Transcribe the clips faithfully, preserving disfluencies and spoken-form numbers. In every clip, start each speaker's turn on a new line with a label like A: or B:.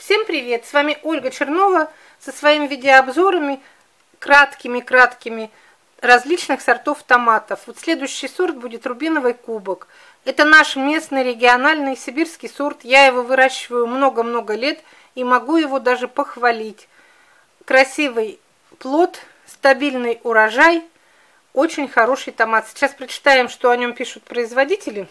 A: Всем привет! С вами Ольга Чернова со своими видеообзорами, краткими-краткими, различных сортов томатов. Вот следующий сорт будет рубиновый кубок. Это наш местный региональный сибирский сорт. Я его выращиваю много-много лет и могу его даже похвалить. Красивый плод, стабильный урожай, очень хороший томат. Сейчас прочитаем, что о нем пишут производители.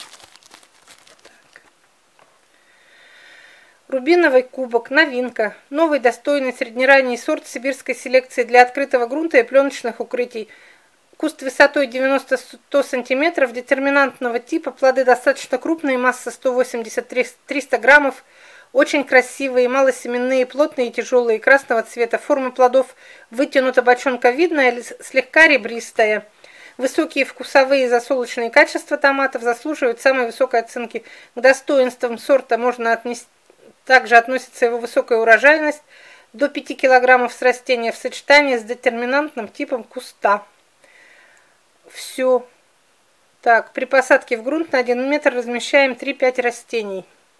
A: Рубиновый кубок, новинка, новый достойный среднеранний сорт сибирской селекции для открытого грунта и пленочных укрытий. Куст высотой девяносто — сто сантиметров, детерминантного типа, плоды достаточно крупные, масса сто восемьдесят — триста граммов, очень красивые, малосеменные, плотные и тяжелые, красного цвета. Форма плодов вытянуто-бочонковидная или слегка ребристая. Высокие вкусовые и засолочные качества томатов заслуживают самой высокой оценки. К достоинствам сорта можно отнести Также относится его высокая урожайность до пяти килограммов с растения в сочетании с детерминантным типом куста. Все. Так, при посадке в грунт на один метр размещаем три-пять растений.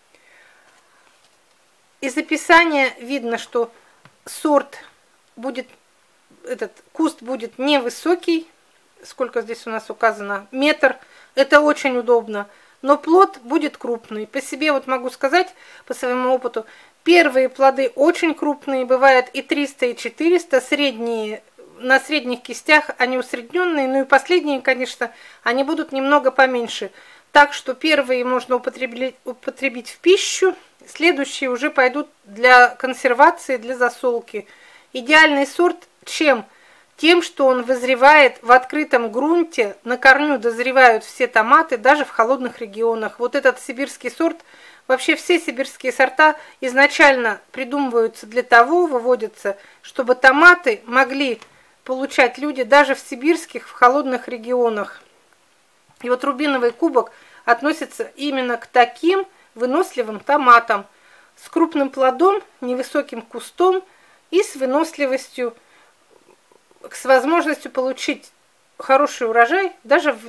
A: Из описания видно, что сорт будет, этот куст будет невысокий. Сколько здесь у нас указано? Метр. Это очень удобно. Но плод будет крупный. По себе вот могу сказать, по своему опыту, первые плоды очень крупные, бывают и триста, и четыреста, средние, на средних кистях они усредненные, ну и последние, конечно, они будут немного поменьше. Так что первые можно употребить, употребить в пищу, следующие уже пойдут для консервации, для засолки. Идеальный сорт чем? Тем, что он вызревает в открытом грунте, на корню дозревают все томаты, даже в холодных регионах. Вот этот сибирский сорт, вообще все сибирские сорта изначально придумываются для того, выводятся, чтобы томаты могли получать люди даже в сибирских, в холодных регионах. И вот рубиновый кубок относится именно к таким выносливым томатам, с крупным плодом, невысоким кустом и с выносливостью, с возможностью получить хороший урожай даже в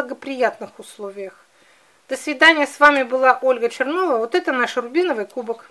A: неблагоприятных условиях. До свидания, с вами была Ольга Чернова. Вот это наш рубиновый кубок.